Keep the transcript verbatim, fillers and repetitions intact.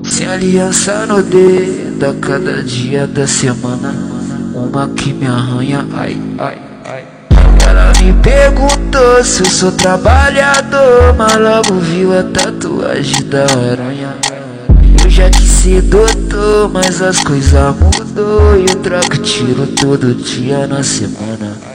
Sem aliança no dedo a cada dia da semana, uma que me arranha, ai, ai, ai. Ela me perguntou se eu sou trabalhador, mas logo viu a tatuagem da aranha. Eu já quis ser doutor, mas as coisas mudou e eu troco tiro todo dia na semana.